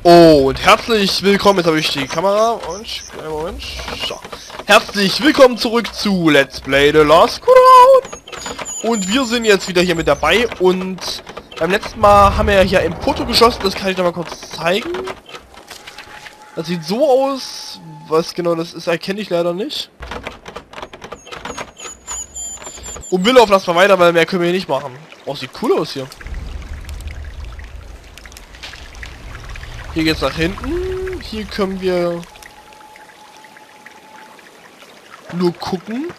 Und herzlich willkommen, jetzt habe ich die Kamera und Moment. So. Herzlich willkommen zurück zu Let's Play The Last Crowd. Und wir sind jetzt wieder hier mit dabei und beim letzten Mal haben wir ja hier ein Foto geschossen, das kann ich noch mal kurz zeigen. Das sieht so aus, was genau das ist, erkenne ich leider nicht. Und wir laufen erstmal weiter, weil mehr können wir hier nicht machen. Oh, sieht cool aus hier. Hier geht's nach hinten. Hier können wir nur gucken.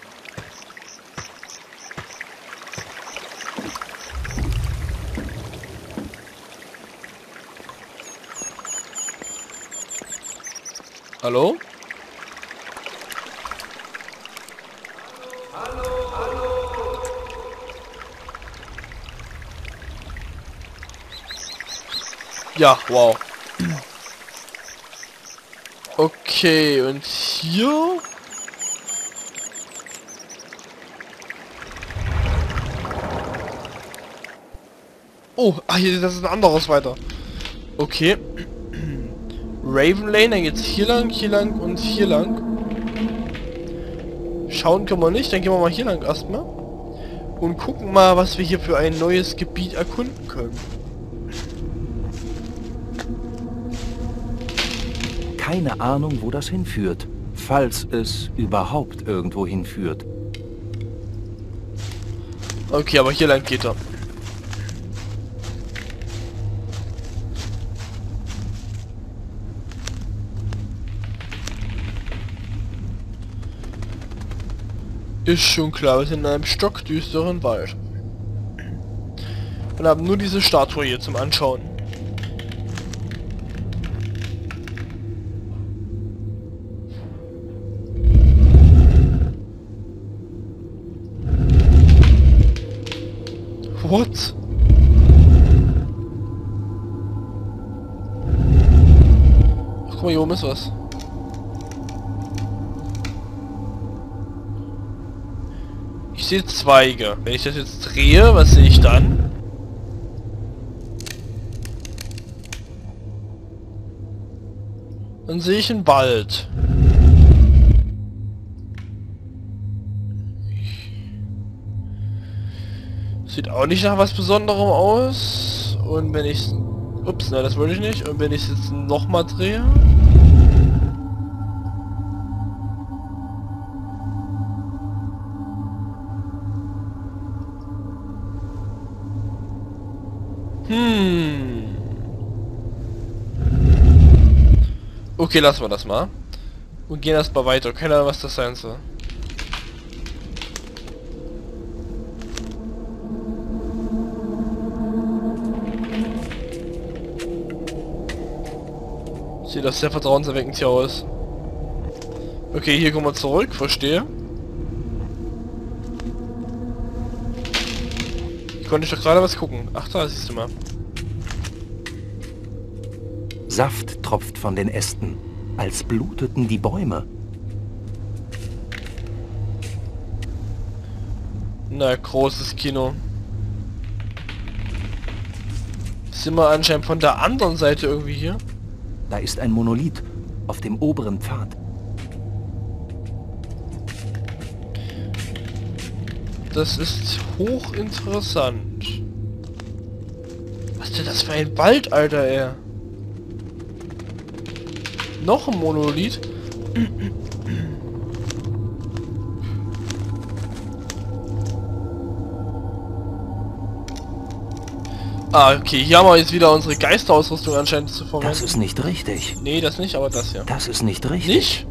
Hallo? Ja, wow. Okay, und hier? Oh, hier, das ist ein anderes weiter. Okay. Raven Lane, dann geht's hier lang und hier lang. Schauen können wir nicht, dann gehen wir mal hier lang erstmal. Und gucken mal, was wir hier für ein neues Gebiet erkunden können. Keine Ahnung, wo das hinführt, falls es überhaupt irgendwo hinführt. Okay, aber hier lang geht er. Ist schon klar, wir sind in einem stockdüsteren Wald. Und haben nur diese Statue hier zum Anschauen. What? Ach, guck mal, hier oben ist was. Ich sehe Zweige. Wenn ich das jetzt drehe, was sehe ich dann? Dann sehe ich einen Wald. Sieht auch nicht nach was Besonderem aus. Und wenn ich... Ups, nein, das wollte ich nicht. Und wenn ich es jetzt nochmal drehe... Okay, lassen wir das mal. Und gehen erstmal weiter. Keine Ahnung, was das sein soll. Sieht das sehr vertrauenserweckend hier aus. Okay, hier kommen wir zurück. Verstehe. Ich konnte doch gerade was gucken. Ach, da siehst du mal. Saft tropft von den Ästen, als bluteten die Bäume. Na, großes Kino. Sind wir anscheinend von der anderen Seite irgendwie hier? Da ist ein Monolith auf dem oberen Pfad. Das ist hochinteressant. Was ist denn das für ein Wald, Alter, ey? Noch ein Monolith? Ah, okay, hier haben wir jetzt wieder unsere Geisterausrüstung anscheinend zu verwenden. Das ist nicht richtig. Nee, das nicht, aber das hier. Das ist nicht richtig. Nicht?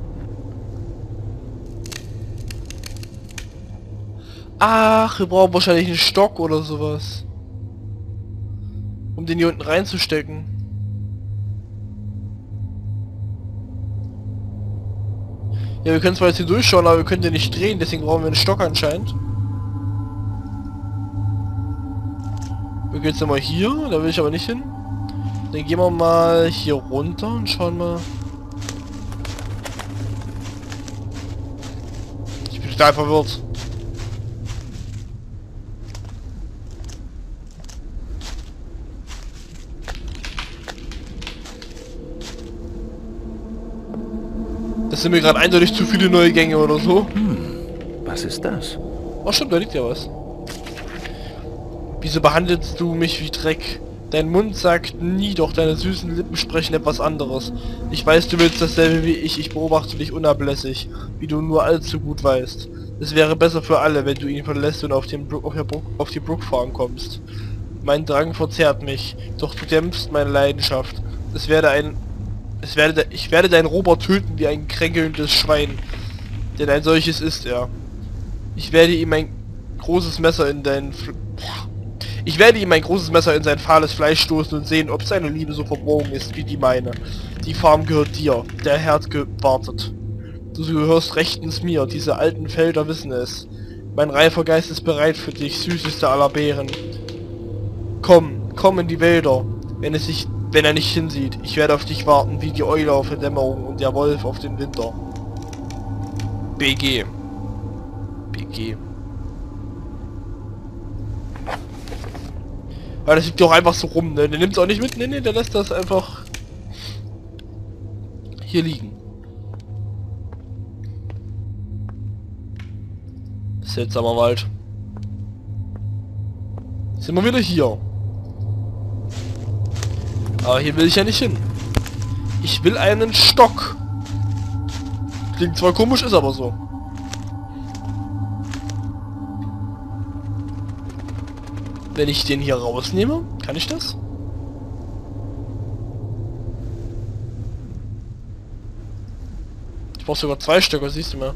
Ach, wir brauchen wahrscheinlich einen Stock oder sowas. Um den hier unten reinzustecken. Ja, wir können zwar jetzt hier durchschauen, aber wir können den nicht drehen, deswegen brauchen wir einen Stock anscheinend. Wir gehen jetzt nochmal hier, da will ich aber nicht hin. Dann gehen wir mal hier runter und schauen mal. Ich bin total verwirrt. Das sind mir gerade eindeutig zu viele neue Gänge oder so. Was ist das? Oh stimmt, da liegt ja was. Wieso behandelst du mich wie Dreck? Dein Mund sagt nie, doch deine süßen Lippen sprechen etwas anderes. Ich weiß, du willst dasselbe wie ich beobachte dich unablässig, wie du nur allzu gut weißt. Es wäre besser für alle, wenn du ihn verlässt und auf die Brook Farm kommst. Mein Drang verzehrt mich, doch du dämpfst meine Leidenschaft. Ich werde deinen Robert töten wie ein kränkelndes Schwein, denn ein solches ist er. Ich werde ihm ein großes Messer in sein fahles Fleisch stoßen und sehen, ob seine Liebe so verborgen ist wie die meine. Die Farm gehört dir, der Herd wartet. Du gehörst rechtens mir, diese alten Felder wissen es. Mein reifer Geist ist bereit für dich, süßeste aller Beeren. Komm in die Wälder, wenn er nicht hinsieht. Ich werde auf dich warten, wie die Eule auf der Dämmerung und der Wolf auf den Winter. BG. Weil das liegt doch einfach so rum, ne? Der nimmt es auch nicht mit, ne, der lässt das einfach hier liegen. Seltsamer Wald. Sind wir wieder hier. Aber hier will ich ja nicht hin. Ich will einen Stock. Klingt zwar komisch, ist aber so. Wenn ich den hier rausnehme, kann ich das? Ich brauche sogar 2 Stück, siehst du mal.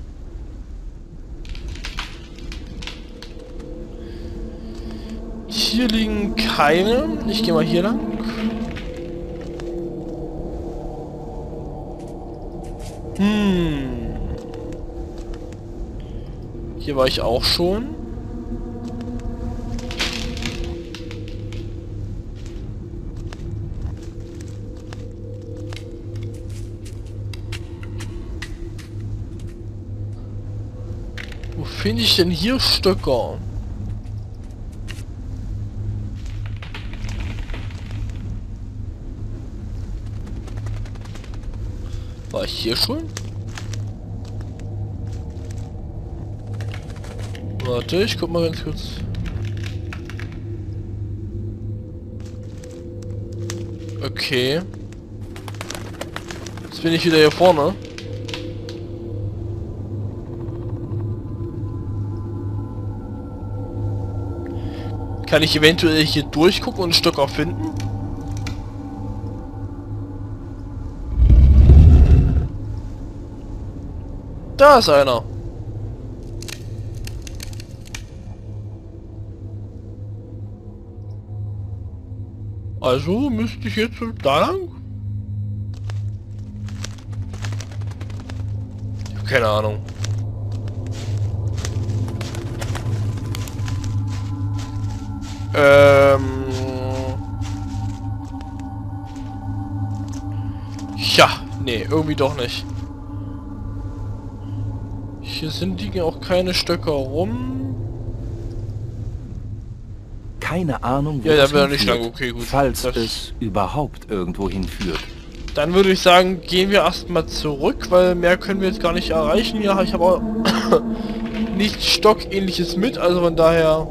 Hier liegen keine. Ich gehe mal hier lang. Hier war ich auch schon. Wo finde ich denn hier Stöcker? War ich hier schon? Warte, ich guck mal ganz kurz. Okay. Jetzt bin ich wieder hier vorne. Kann ich eventuell hier durchgucken und einen Stöcker finden? Da ist einer. Also müsste ich jetzt da lang? Ich hab keine Ahnung. Ja, nee, irgendwie doch nicht. Hier liegen auch keine Stöcker rum. Keine Ahnung, wo ja, das da wäre nicht hinführt, lang. Okay, gut. falls es überhaupt irgendwo hinführt. Dann würde ich sagen, gehen wir erstmal zurück, weil mehr können wir jetzt gar nicht erreichen. Ja, ich habe auch nichts Stockähnliches mit, also von daher...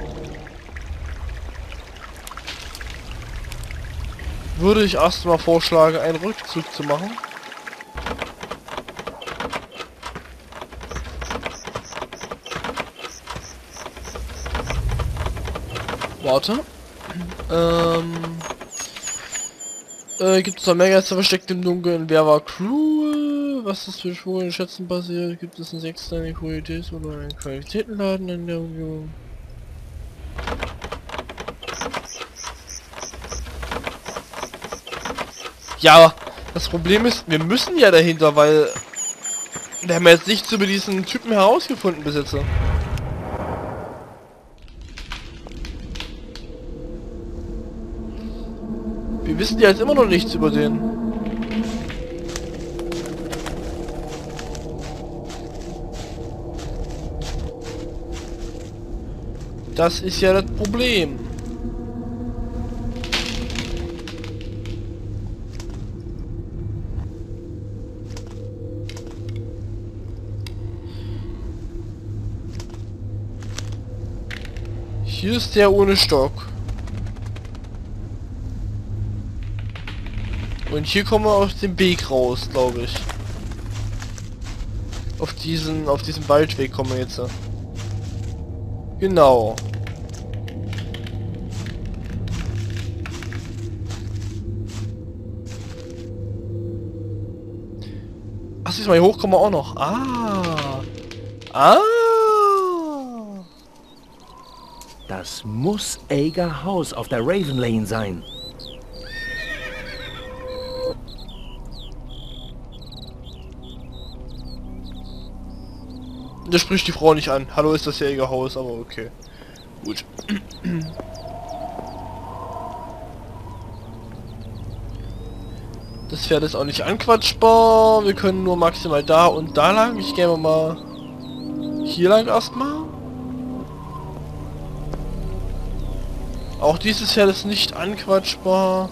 würde ich erstmal vorschlagen, einen Rückzug zu machen. Warte. Gibt es noch mehr Geister versteckt im Dunkeln? Wer war Crew? Was ist für Spuren Schätzen passiert? Gibt es einen sechsstelligen Qualitäts- oder einen Qualitätenladen in der Union? Ja, aber das Problem ist, wir müssen ja dahinter, weil wir haben jetzt nichts über diesen Typen herausgefunden bis jetzt. Wir wissen ja jetzt immer noch nichts über den. Das ist ja das Problem. Hier ist der ohne Stock. Und hier kommen wir auf den Weg raus, glaube ich. Auf diesen Waldweg kommen wir jetzt. Genau. Ach, siehst du mal, hier hoch kommen wir auch noch. Ah. Ah. Das muss Ager House auf der Raven Lane sein. Da spricht die Frau nicht an. Hallo, ist das ihr Haus, aber okay. Gut. Das Pferd ist auch nicht anquatschbar. Wir können nur maximal da und da lang. Ich gehe mal hier lang erstmal. Auch dieses Pferd ist nicht anquatschbar.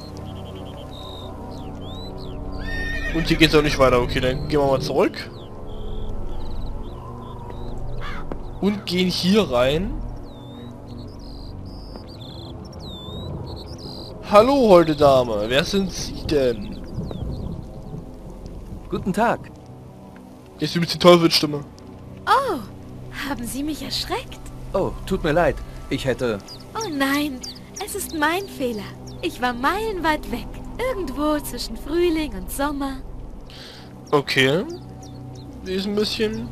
Und hier geht es auch nicht weiter. Okay, dann gehen wir mal zurück. Und gehen hier rein. Hallo, holde Dame. Wer sind Sie denn? Guten Tag. Jetzt übrigens die Teufelsstimme. Oh, haben Sie mich erschreckt? Oh, tut mir leid. Ich hätte... Oh nein, es ist mein Fehler. Ich war meilenweit weg. Irgendwo zwischen Frühling und Sommer. Okay. Die ist ein bisschen...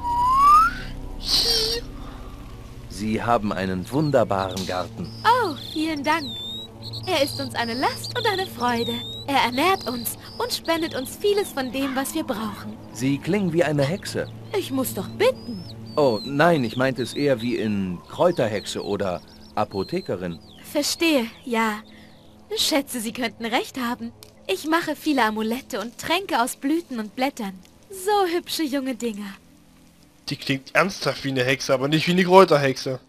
Sie haben einen wunderbaren Garten. Oh, vielen Dank. Er ist uns eine Last und eine Freude. Er ernährt uns und spendet uns vieles von dem, was wir brauchen. Sie klingen wie eine Hexe. Ich muss doch bitten. Oh, nein, ich meinte es eher wie in Kräuterhexe oder Apothekerin. Verstehe, ja. Schätze, Sie könnten recht haben. Ich mache viele Amulette und Tränke aus Blüten und Blättern. So hübsche junge Dinger. Die klingt ernsthaft wie eine Hexe, aber nicht wie eine Kräuterhexe.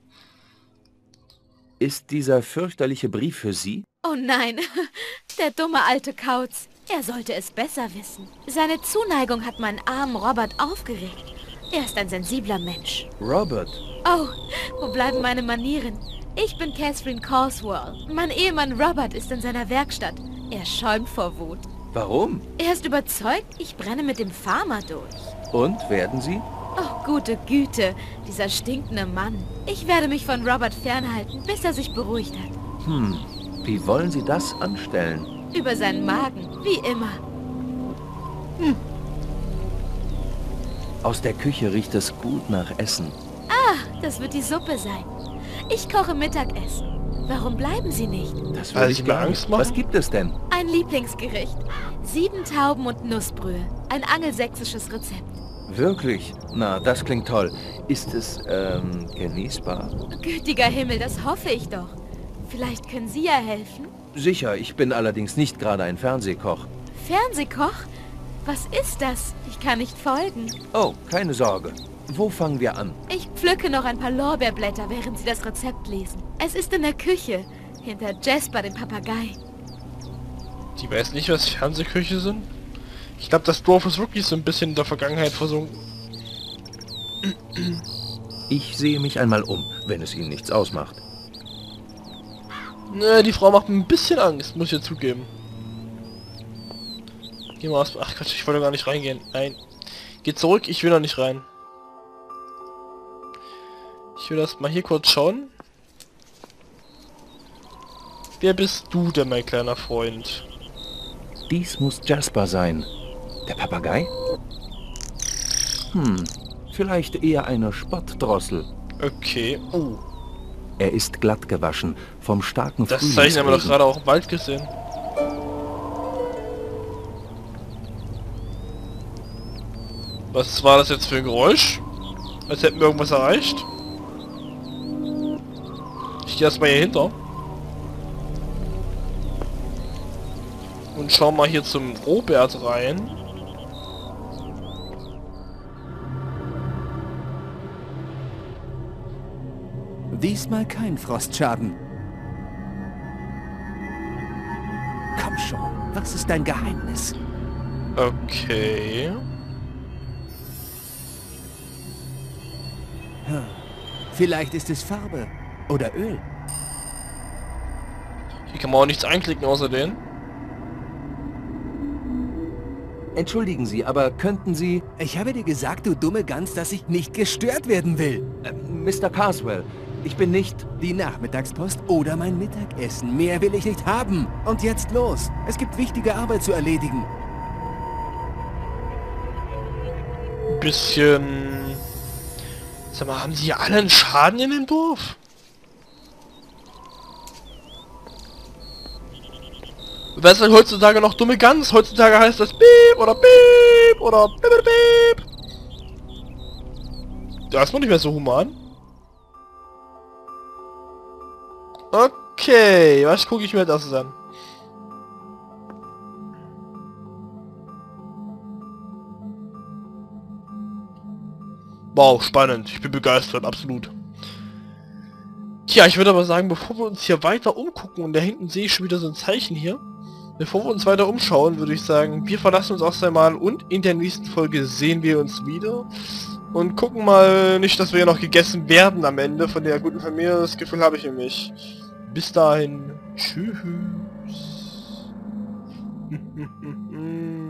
Ist dieser fürchterliche Brief für Sie? Oh nein, der dumme alte Kauz. Er sollte es besser wissen. Seine Zuneigung hat meinen armen Robert aufgeregt. Er ist ein sensibler Mensch. Robert. Oh, wo bleiben meine Manieren? Ich bin Catherine Carswell. Mein Ehemann Robert ist in seiner Werkstatt. Er schäumt vor Wut. Warum? Er ist überzeugt, ich brenne mit dem Farmer durch. Und, werden Sie? Oh, gute Güte, dieser stinkende Mann. Ich werde mich von Robert fernhalten, bis er sich beruhigt hat. Wie wollen Sie das anstellen? Über seinen Magen, wie immer. Aus der Küche riecht es gut nach Essen. Ah, das wird die Suppe sein. Ich koche Mittagessen. Warum bleiben Sie nicht? Das Weil würde ich mir gerne. Angst mache? Was gibt es denn? Ein Lieblingsgericht. 7 Tauben und Nussbrühe. Ein angelsächsisches Rezept. Wirklich? Na, das klingt toll. Ist es, genießbar? Gütiger Himmel, das hoffe ich doch. Vielleicht können Sie ja helfen? Sicher, ich bin allerdings nicht gerade ein Fernsehkoch. Fernsehkoch? Was ist das? Ich kann nicht folgen. Oh, keine Sorge. Wo fangen wir an? Ich pflücke noch ein paar Lorbeerblätter, während Sie das Rezept lesen. Es ist in der Küche, hinter Jasper, dem Papagei. Die weiß nicht, was Fernsehküche sind? Ich glaube, das Dorf ist wirklich so ein bisschen in der Vergangenheit versunken. Ich sehe mich einmal um, wenn es Ihnen nichts ausmacht. Ne, die Frau macht mir ein bisschen Angst, muss ich ja zugeben. Geh mal aus... Ach Gott, ich wollte gar nicht reingehen. Nein. Geh zurück, ich will noch nicht rein. Ich will erst mal hier kurz schauen. Wer bist du denn, mein kleiner Freund? Dies muss Jasper sein. Der Papagei? Vielleicht eher eine Spottdrossel. Okay. Oh. Er ist glatt gewaschen, vom starken Das Zeichen haben wir doch Frühlingsregen. gerade auch im Wald gesehen. Was war das jetzt für ein Geräusch? Als hätten wir irgendwas erreicht. Ich gehe erstmal hier hinter. Und schau mal hier zum Robert rein. Diesmal kein Frostschaden. Komm schon, was ist dein Geheimnis? Okay. Vielleicht ist es Farbe oder Öl. Hier kann man auch nichts einklicken außer den. Entschuldigen Sie, aber könnten Sie... Ich habe dir gesagt, du dumme Gans, dass ich nicht gestört werden will. Mr. Carswell, ich bin nicht... Die Nachmittagspost oder mein Mittagessen. Mehr will ich nicht haben. Und jetzt los. Es gibt wichtige Arbeit zu erledigen. Bisschen... Sag mal, haben sie hier alle einen Schaden in dem Dorf? Wer ist denn heutzutage noch dumme Gans? Heutzutage heißt das Beep oder Beep oder Beep oder Beep. Da ist man nicht mehr so human. Okay, was gucke ich mir das an? Wow, spannend. Ich bin begeistert, absolut. Tja, ich würde aber sagen, bevor wir uns hier weiter umgucken, und da hinten sehe ich schon wieder so ein Zeichen hier, bevor wir uns weiter umschauen, würde ich sagen, wir verlassen uns erst einmal und in der nächsten Folge sehen wir uns wieder und gucken mal nicht, dass wir ja noch gegessen werden am Ende von der guten Familie. Das Gefühl habe ich nämlich. Bis dahin. Tschüss.